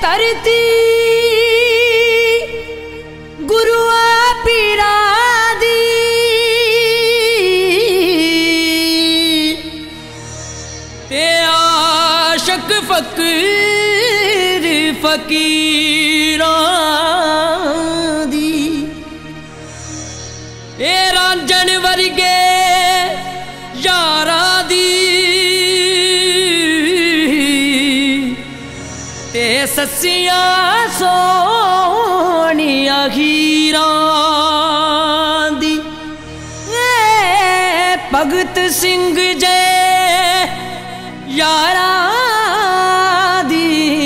धरती गुरुआ पीरा दी ते आशक फकीर फकीरा दी ए रांझन वर्गे यारा दी ते ससिया सोनिया हीरा दी भगत सिंह जय यारा दी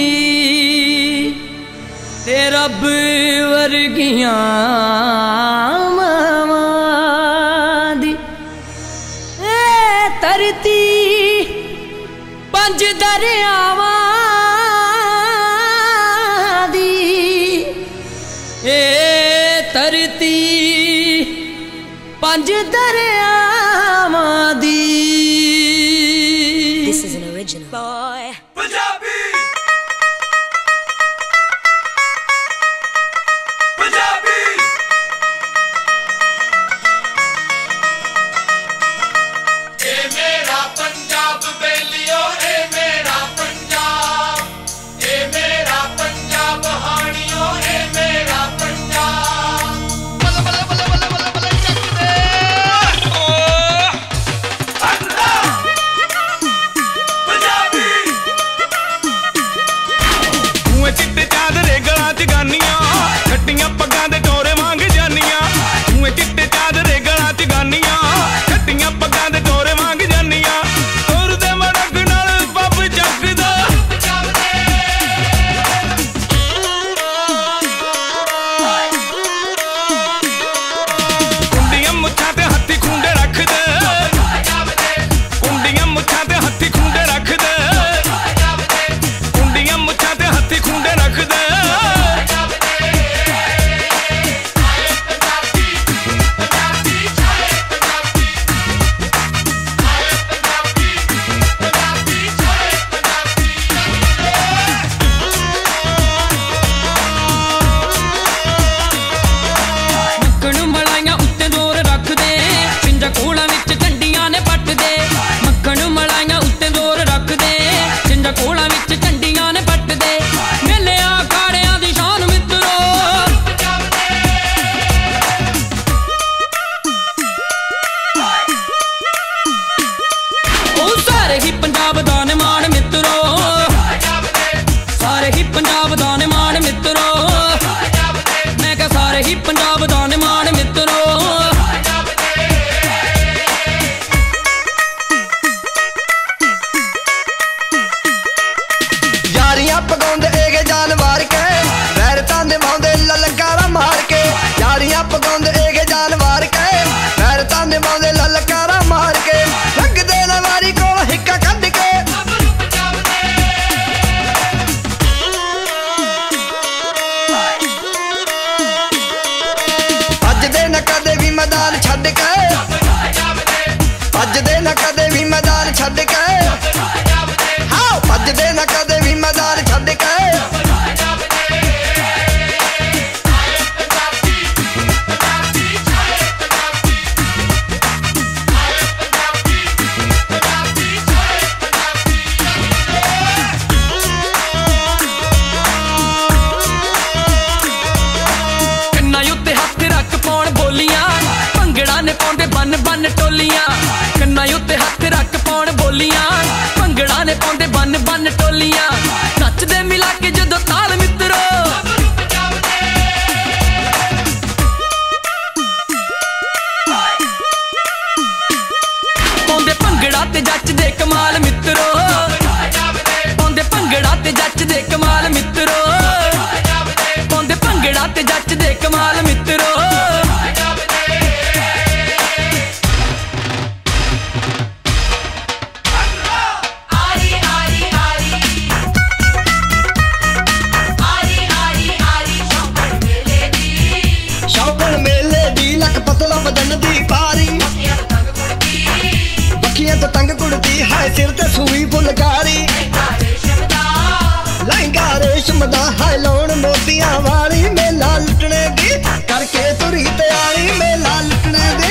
ते रब वर्गियां मावां दी धरती पंज दरियावां धरती पंज दरियावां दी। This is an original. Boy. Punjabi. Punjabi. ए मेरा पंजाब बेलियो, ए मेरा पंजाब, ए मेरा पंजाब हानियो, ए मेरा सिर ते सूई फुलकारी लहंगा चश्मदा है लाउण मोतियां वाली मेला लुटने दी करके तुरी तैयारी मेला लुटने दी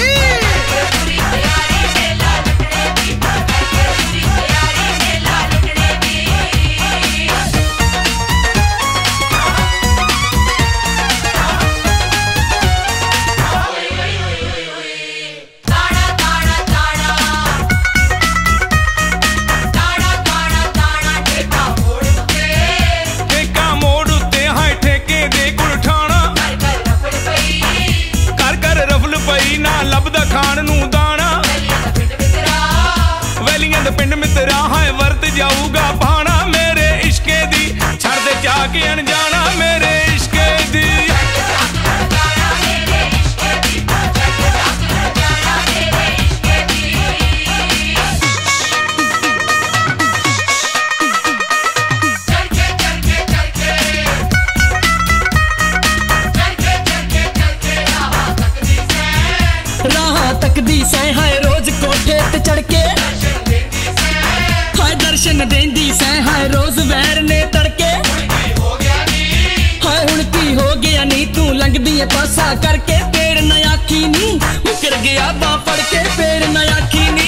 खान नू दाना वैलियां दे पिंड मित्रा है वरत जाऊगा पाना मेरे इश्के दी छड़ दे जाके अनजाना मेरे इश्के दी तकदी से हाय रोज कोठे ते चढ़ के हाय दर्शन देंदी से हाय रोज वैर ने तड़के हाय हुण की हो गया नी तू लंघदी है पासा करके पेड़ न आखी नी मुकर गया बा फड़ के पेड़ न आखी नी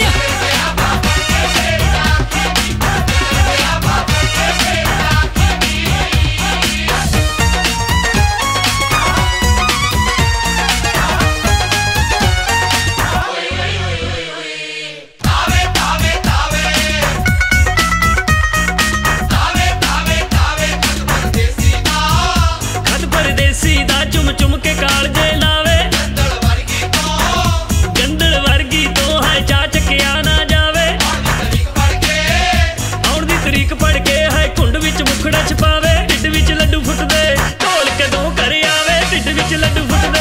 चुम चुम के कालजे लावे गंदड़ वर्गी तो है चाच के आना जावे आउण दी तरीक पढ़ के है कुंड विच मुखड़ा छपावे ढिड विच लड्डू फुटदे ढोल कदों कर आवे ढिड विच लड्डू फुटदे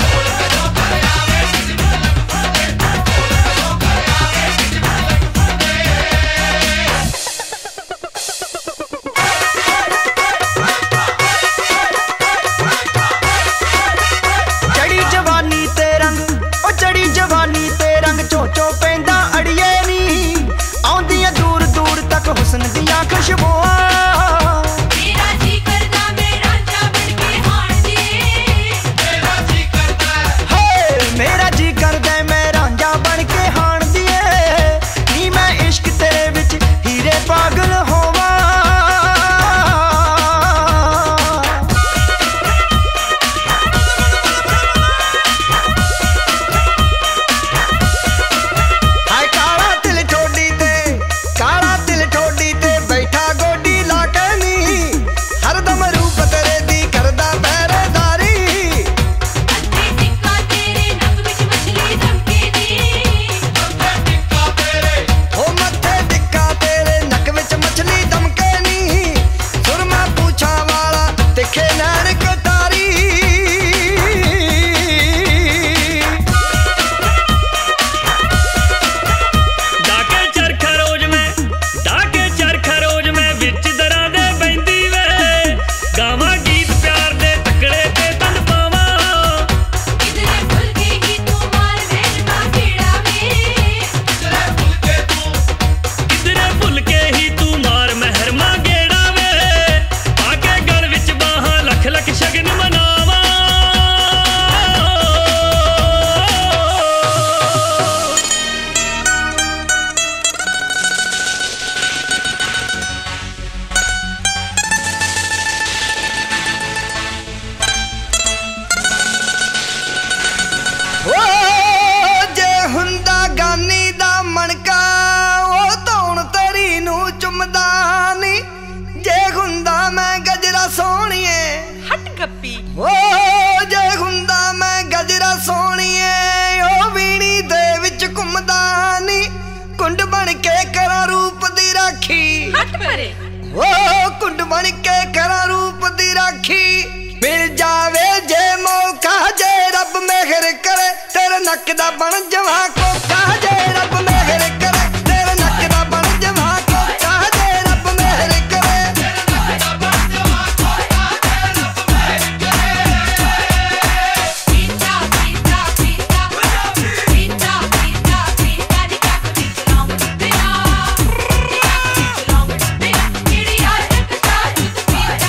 हुस्न दिया खुशबुआ मेरा जी करदा मेरा जा बन के हाण दिए मेरा जी करदा है मेरा जी करदा मैं रांझा बन के हाण दिए नी मैं इश्क तेरे विच हीरे पागल होवा हाय काला दिल ठोडी ते काला दिल ठोडी ते बैठा गोडी लाके नी हरदम रूप तेरे दी करदा पहरेदारी अत्थे टिक्का तेरे नक विच मछली धमके दी टिक्का तेरे ओ मत्थे टिक्का तेरे नक विच मछली दमके नी सुरमा पूछा वाला तिखे नैन कटारी डाके चरखा रोज में विच दरा दे बैंदी वे गावा गीत प्यार दे तकड़े ते तन पावा किधरे भूल गई ही तू मार भेजना भेड़ा में किधरे भुल के ही तू मार महरमा गेड़ा वे आके गल विच बाहां लख लख शगन मनावा ओ जे हुंदा गानी दा मणका ओ धौण तेरी नू चुमदा नी जे हुंदा मैं गजरा सोहणीए हट गप्पी ओ जे हुंदा मैं गजरा सोहणीए ओ वीणी दे विच घुमदा नी कुंड बन के करा रूप दी राखी हट परे ओ कुंड बन के करा रूप दी राखी मिल जावे जे मौका जे रब मेहर करे तेरे नक दा बन जवा कोका जे रब मेहर करे तेरे नक दा बन जवा कोका जे रब मेहर करे पीता पीता पीता पीता पीता पीता दी कक विच लाऊं बिना किड़ी यार रखता जुत पीता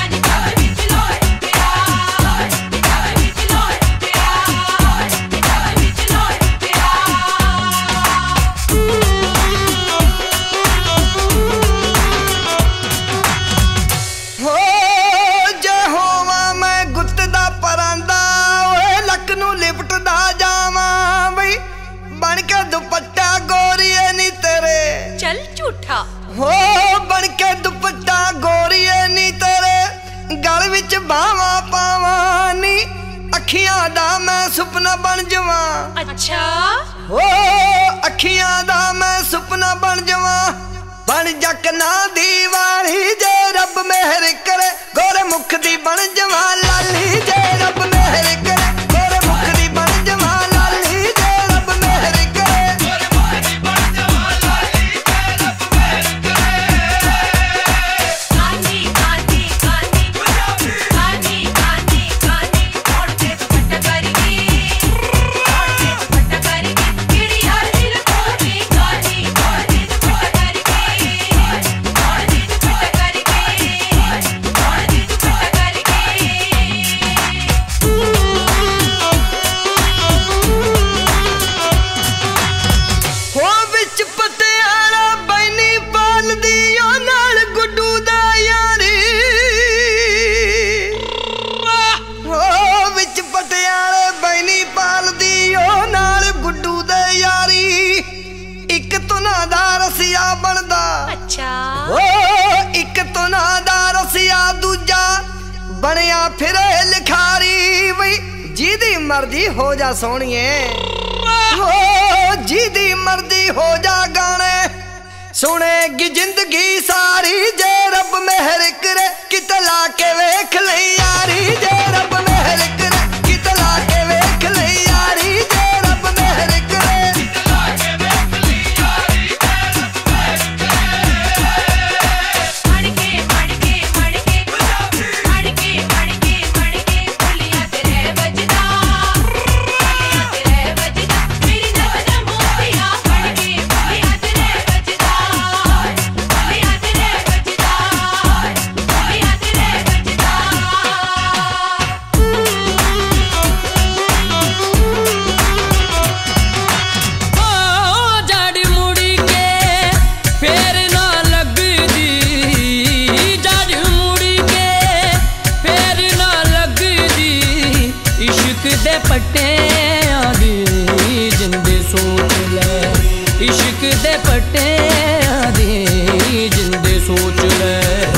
बन जावा बन जकना दीवारी जे रब मेहर करे गोरे मुख दी बन जावा लाली जे रब मेहर करे गोरे मुख दी बन जावा लाली जे रब मेहर करे गोरे मुख दी बन जावा लाली जे रब मेहर करे कानी कानी कानी कानी कानी कानी छोड़ दे दुपट्टा करके छोड़ दे दुपट्टा करके तेरी यार दिल खोली कानी छोड़ दे दुपट्टा करके छोड़ दे दुपट्टा करके छोड़ दे दुपट्टा हो विच पटियाला बैनी पाल दियो नाल गुड्डू दा यारी हो विच पटियाला बैनी पाल दियो नाल गुड्डू दा यारी इक तुना दा रसिया बनदा अच्छा ओ इक तुना दा रसिया दूजा बनया फिरे लिखारी वई जिदी मर्जी हो जा सोहणिए हो जिदी मर्जी हो जा गाने सुनेगी जिंदगी सारी जे रब मेहर करे कित ला के वेख ले यारी जे रब मेहर करे कित ला के वेख ले यारी जे रब मेहर करे कित ला के वेख ले यारी जे रब मेहर करे मड़के मड़के मड़के मड़के मड़के मड़के बोलिया तेरे बजदा बोलिया तेरे बजदा मेरी नजर मोतिया मड़के बोलिया तेरे बजदा बोलिया तेरे बजदा बोलिया तेरे बजदा ओ जड़ मुड़ी के फेर ना लगदी जड़ मुड़ी के फेर ना लगदी इश्क दे पट्टियां दी जिंदे सोच ले इश्क दे पट्टियां दी जिंदे सोच ले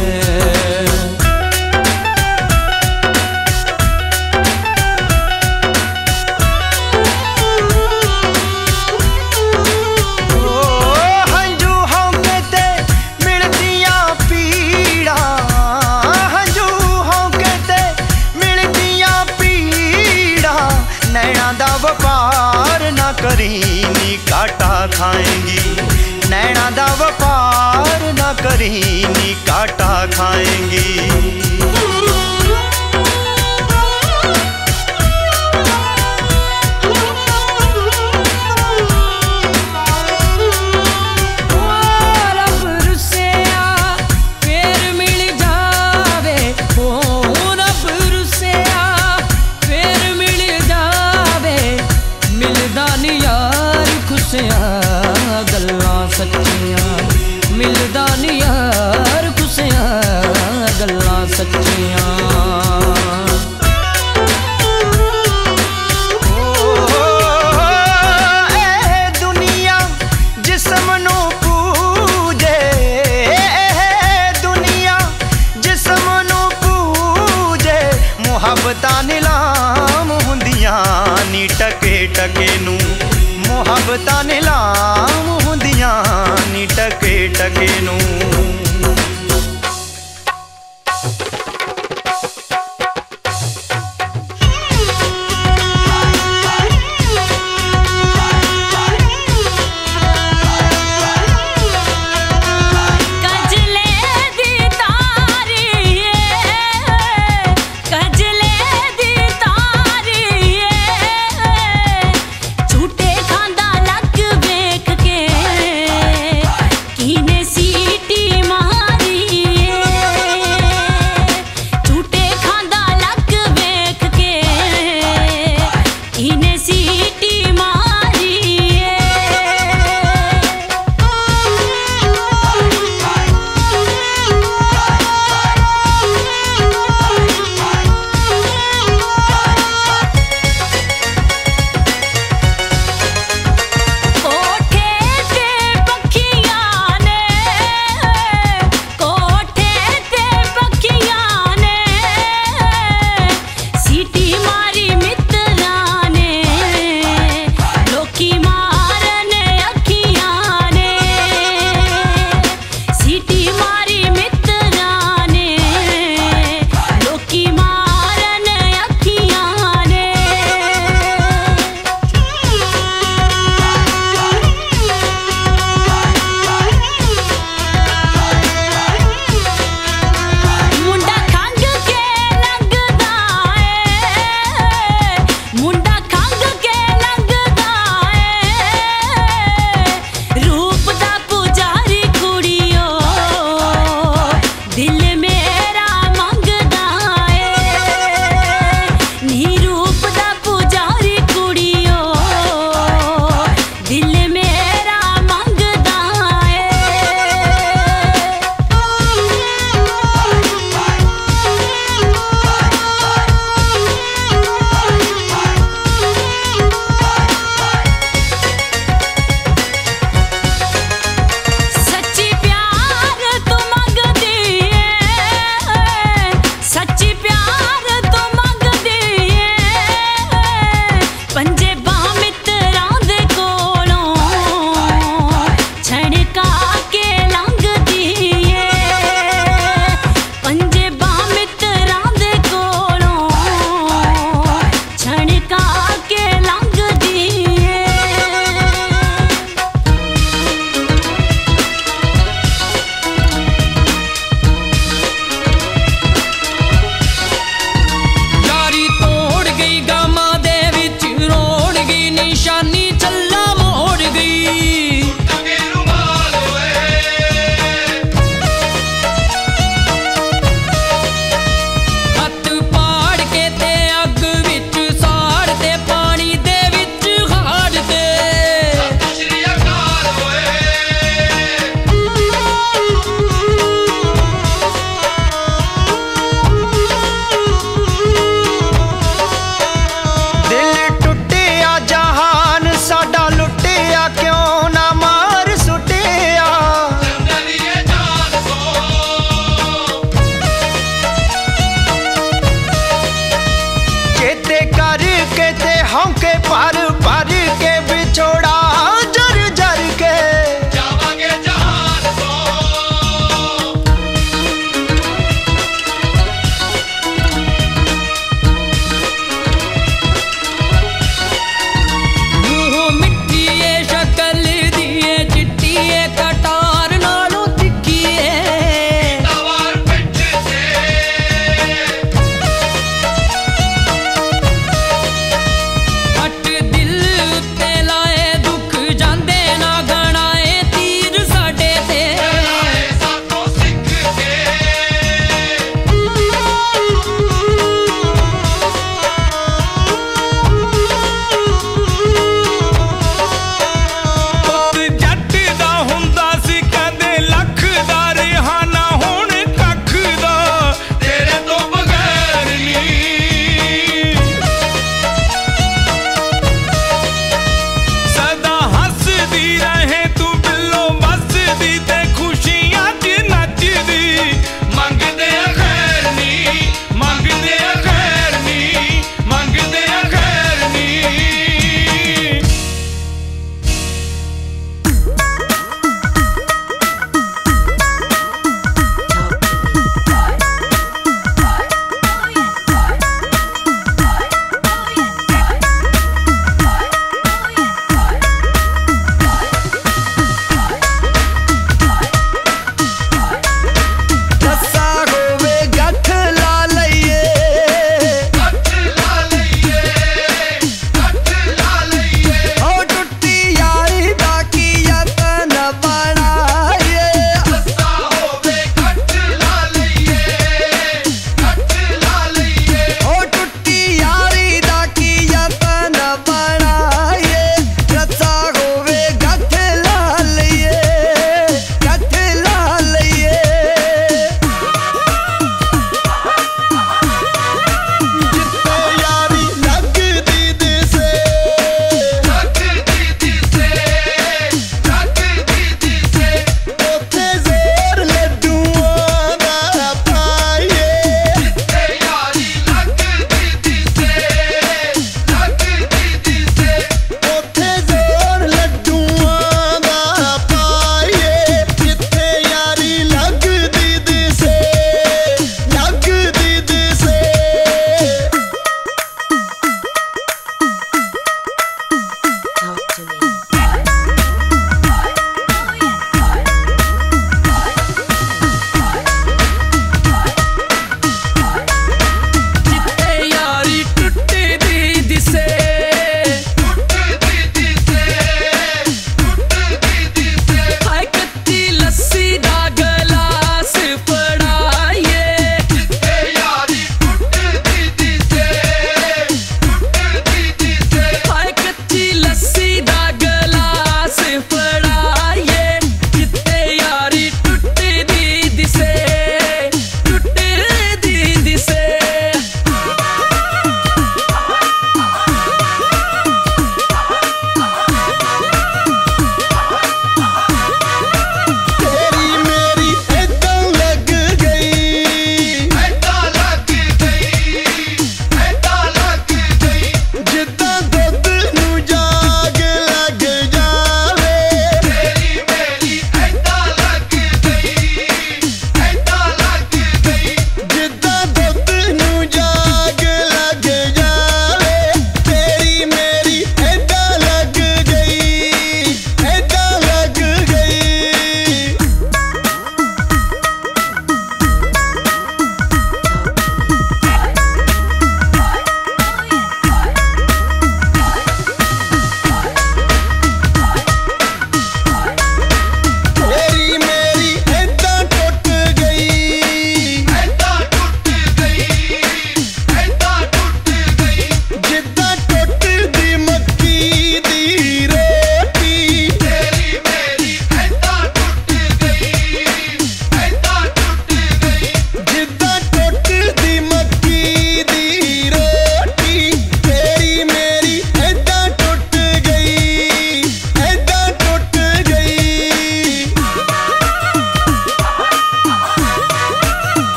हंजू होंके ते मिलदियां पीड़ा हंजू होंके ते मिलदियां पीड़ा नैना दा व्यापार ना करी नी काटा खाएंगी नैना दा व्यापार ना करी नी काटा खाएंगी रब रुसिया फेर मिल जावे ओ रब रुसिया फेर मिल जावे मिलदा नी यार खुशियां गल्लां सच्चियां मिलदा नी यार खुशियां गल्लां सच्चियां दुनिया जिस्म नू पूजे दुनिया जिस्म नू पूजे मुहब्बतां नीलाम हुंदियां नी टके टके नू मुहब्बतां नीलाम हुंदियां नी टके टके नू कजले दी तारी कजले दी तारी झूठे खांदा नक वेख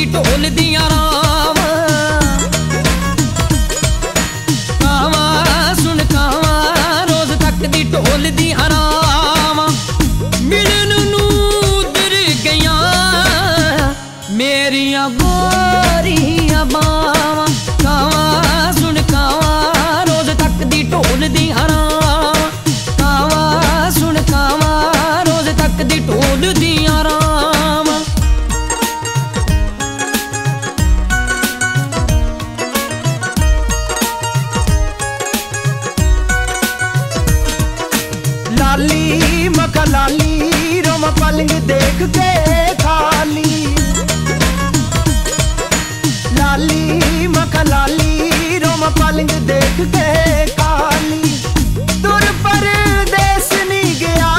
ढोल दियां राम कावा सुन कावा रोज तक दी ढोल दियां राम मिलन नू उधर गया मेरिया गोरियां बावां कावा सुन कावा रोज तक दी ढोल दियां राम कावा सुन कावा रोज तक दी ढोल दियां राम लाली मका लाली रोम पलंग देख के खाली लाली मका लाली रोम पलंग देख के खाली दूर परदेस नहीं गया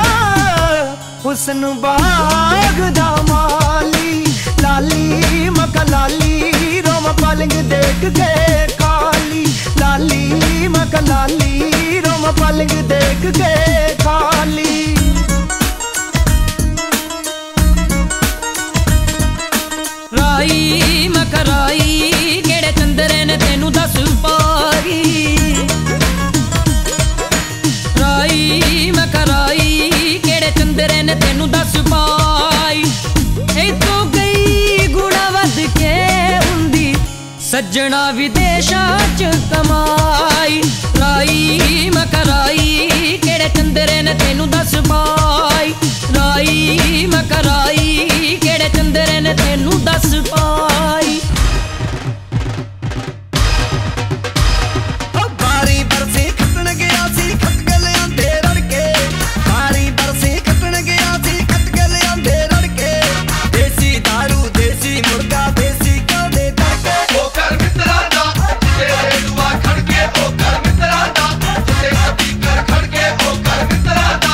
हुस्न बाग दा माली लाली मका लाली रोम पलंग देख के खाली लाली मका लाली रोम पलंग देख के खाली राई मकराई केड़े चंदरे ने तेनू दस पाई राई मकराई केड़े चंदरे ने तेनू दस पाई ए तो गई गुणा वध के हुंदी सज्जना विदेशा च कमाई राई मकराई केड़े चंदरे ने तेनू दस पाई राई मकराई केड़े चंदरे ने तेनू दस पाई बारी बरसी खटन गया सी खट गल आंधे रड़के बारी बरसी खटन गया सी खट गल आंधे रड़के देसी दारू देसी मुर्गा देसी कांदे तड़के ओ कर मित्रा दा तेरे दुआ खड़के ओ कर मित्रा दा तेरे स्पीकर खड़के ओ कर मित्रा दा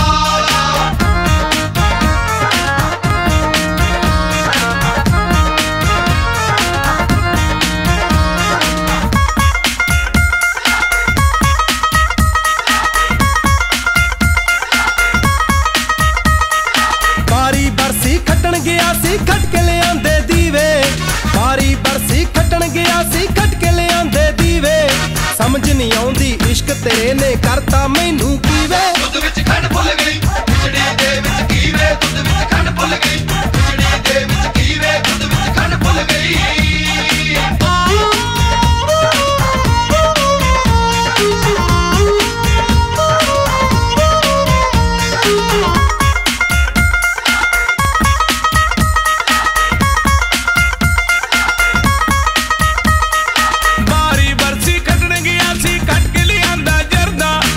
बारी बरसी खटन गया सी खट के ले आंदे दीवे बारी बरसी खटन गया सी खट के ले आंदे दीवे समझ नहीं आउंदी इश्क तेरे ने करता मैनू कीवे दुध विच खंड भुल गई खिचड़ी दे विच कीवे दुध विच खंड भुल गई खिचड़ी दे विच कीवे दुध विच खंड भुल गई बारी बरसी खटन गया सी खट के लियांदा जरदा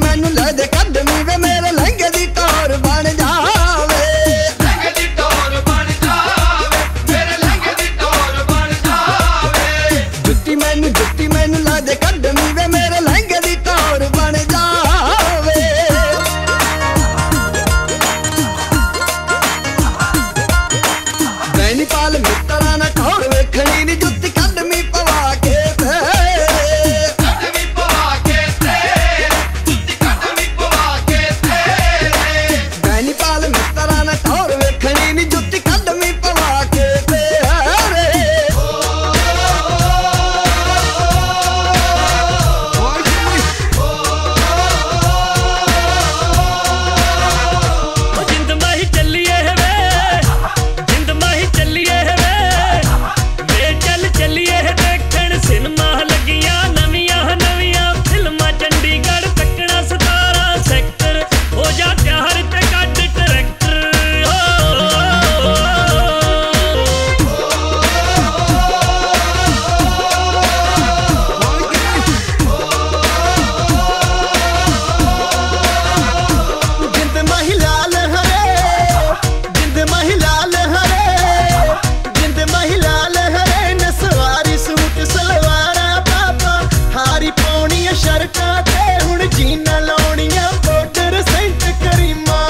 मैनू ले दे कदमी वे मेरे लहंगे दी टोर बन जावे लहंगे दी टोर बन जावे मेरे लहंगे दी टोर बन जावे जुत्ती मैनू ले दे कदमी वे मेरे लहंगे दी टोर बन जावे बैनीपाल मित्रा ना टोर वेखणी नी जुत्ती कदमी पवा के कदमी पवा के तेरे जुत्ती कदमी पवा के तेरे बैनीपाल मित्रा ना टोर वेखणी नी जुत्ती कदमी पवा के जिंद माही चलिए वे जिंद माही चलिए वे चलिए देखण सिनेमा लगियां नवियां नवियां फिल्मां चंडीगढ़ तकना 17 सेक्टर हो जा त्यार ते कट करैक्टर जिंद माही लाल हरे जिंद माही लाल हरे जिंद माही लाल हरे नसवारी सूट सलवारा पापा हारी पाउणियां शर्टां ते हुण जीना लाउणियां बॉर्डर सेंट करीमा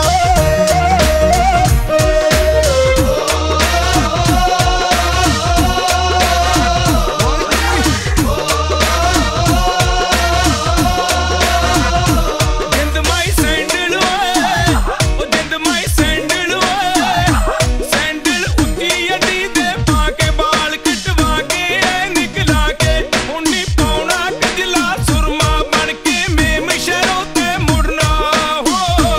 जिंद माई सैंडल ओए ओ जिंद माई सैंडल ओए सैंडल उच्ची अड्डी दे पाके बाल कटवा के निकला के उन्नी पौना कजला सुरमा बन के मेम शहरों ते मुड़ना हो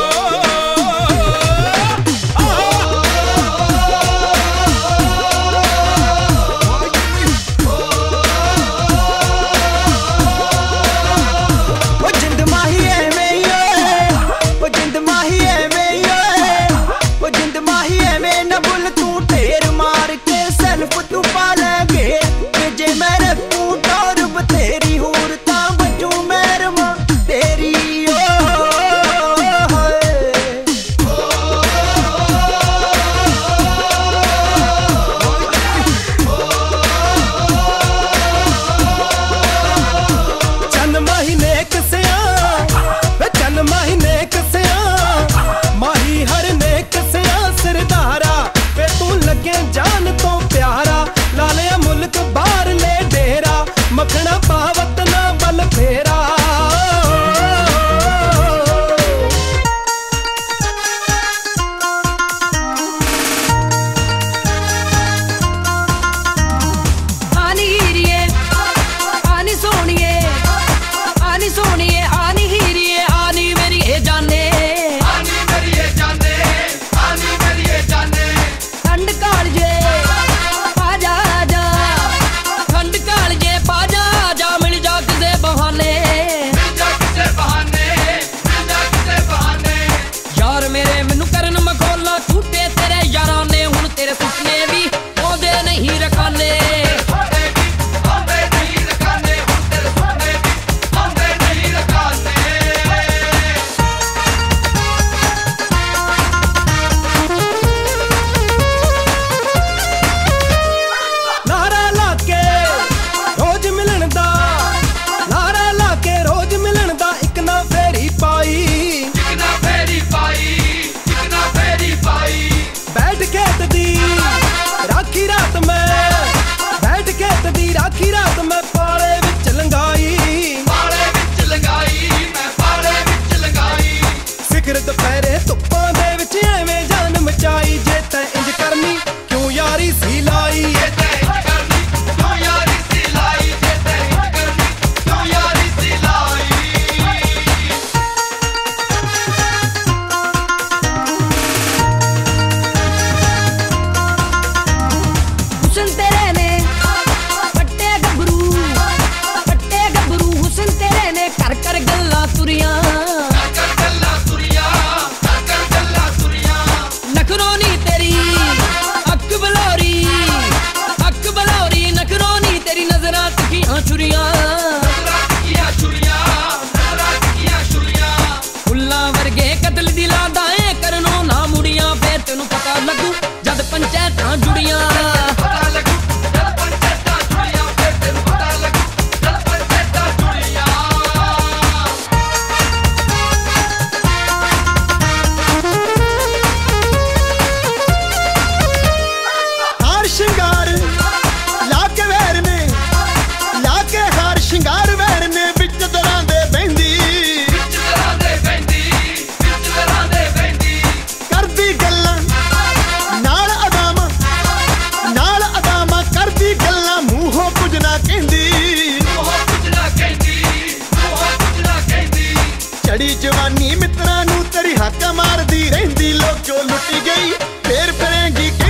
ओ जिंद माही एवें ही ओए ओ जिंद माही एवें ही ओए ओ जिंद माही एवें न भुल तू ढेर मार के सेल्फ तू पाले गे ते जे मैं रखूं टोर बतेरी हूर तां बचू मैरमा तेरी ओ चंद महीने कसिया वे चंद महीने कसिया माही हर ने कसिया सिरदारा वे तू लगे जान तो प्यारा लालिया मुल्क बाहर ले डेरा मखना पावत ना बल फेरा आनी हीरिए आनी सोनिए आनी सोनिए आनी हीरिए आनी मेरी ए जाने आनी मेरी ये जाने आनी मेरी ये जाने ठंड कालजे पाजा जा ठंड कालजे पाजा जा मिल जा किसे बहाने मिल जा किसे बहाने यार मेरे मैनू करन मखौला झूठे तेरे यारां ने हुण तेरे सुपने भी आउंदे नहीं रखाने छोड़े भी आंदे नहीं रखाने हुण तेरे सुपने भी आंदे नहीं रखाने नारा लाके रोज मिलन दा नारा लाके रोज मिलन दा इक ना फेरी पाई चिकना फेरी पाई बैठ खेत दी राखी रात में बैठ खेत दी राखी रात में पाले विच लंगाई पाले विच लगाई मैं पाले विच लगाई सिखर दुपहरे धुप्पां दे विच एवें जान मचाई जे तैं इंज करनी क्यों यारी सी लाई ये ते करनी क्यों यारी सी लाई ये ते करनी क्यों यारी सी लाई हुसन तेरे ने पट्टे गबरू लड़ी जवानी मित्रां नूं तेरी हक मारदी रहिंदी लोचो लुटी गई फिर फिरेंगी